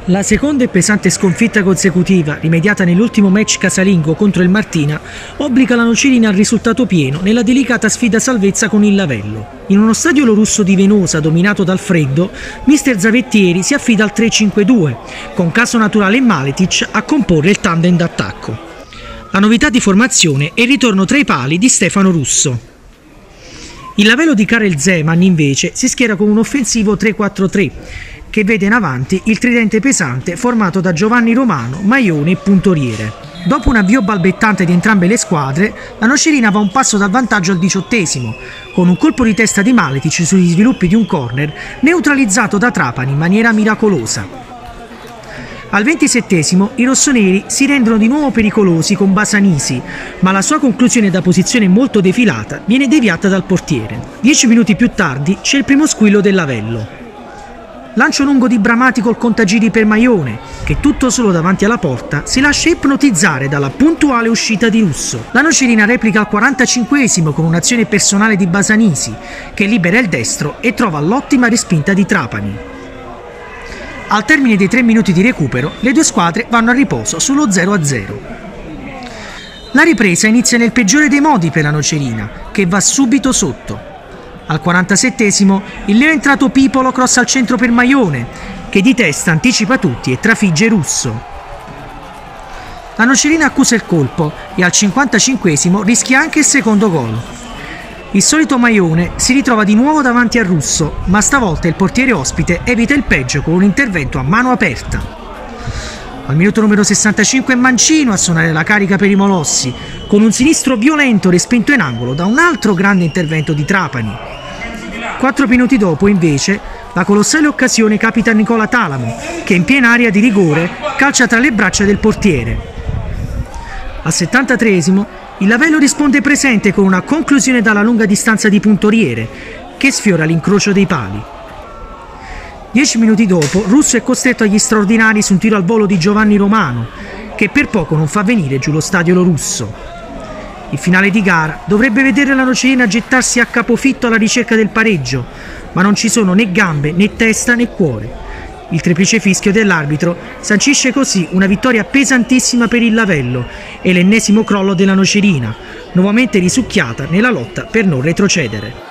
La seconda e pesante sconfitta consecutiva, rimediata nell'ultimo match casalingo contro il Martina, obbliga la Nocerina al risultato pieno nella delicata sfida salvezza con il Lavello. In uno stadio lorusso di Venosa dominato dal freddo, mister Zavettieri si affida al 3-5-2, con Caso Naturale e Maletic a comporre il tandem d'attacco. La novità di formazione è il ritorno tra i pali di Stefano Russo. Il Lavello di Karel Zeman invece si schiera con un offensivo 3-4-3, che vede in avanti il tridente pesante formato da Giovanni Romano, Maione e Puntoriere. Dopo un avvio balbettante di entrambe le squadre, la Nocerina va un passo dal vantaggio al 18°, con un colpo di testa di Maletic sugli sviluppi di un corner neutralizzato da Trapani in maniera miracolosa. Al 27° i rossoneri si rendono di nuovo pericolosi con Basanisi, ma la sua conclusione da posizione molto defilata viene deviata dal portiere. 10 minuti più tardi c'è il primo squillo del Lavello. Lancio lungo di Bramati col contagiri per Maione, che tutto solo davanti alla porta si lascia ipnotizzare dalla puntuale uscita di Russo. La Nocerina replica al 45° con un'azione personale di Basanisi, che libera il destro e trova l'ottima respinta di Trapani. Al termine dei 3 minuti di recupero, le due squadre vanno a riposo sullo 0-0. La ripresa inizia nel peggiore dei modi per la Nocerina, che va subito sotto. Al 47° il neoentrato Pipolo crossa al centro per Maione, che di testa anticipa tutti e trafigge Russo. La Nocerina accusa il colpo e al 55° rischia anche il secondo gol. Il solito Maione si ritrova di nuovo davanti a Russo, ma stavolta il portiere ospite evita il peggio con un intervento a mano aperta. Al minuto numero 65 è Mancino a suonare la carica per i Molossi, con un sinistro violento respinto in angolo da un altro grande intervento di Trapani. 4 minuti dopo, invece, la colossale occasione capita a Nicola Talamo, che in piena area di rigore calcia tra le braccia del portiere. Al 73° il Lavello risponde presente con una conclusione dalla lunga distanza di Puntoriere, che sfiora l'incrocio dei pali. 10 minuti dopo, Russo è costretto agli straordinari su un tiro al volo di Giovanni Romano, che per poco non fa venire giù lo stadio lorusso. Il finale di gara dovrebbe vedere la Nocerina gettarsi a capofitto alla ricerca del pareggio, ma non ci sono né gambe, né testa, né cuore. Il triplice fischio dell'arbitro sancisce così una vittoria pesantissima per il Lavello e l'ennesimo crollo della Nocerina, nuovamente risucchiata nella lotta per non retrocedere.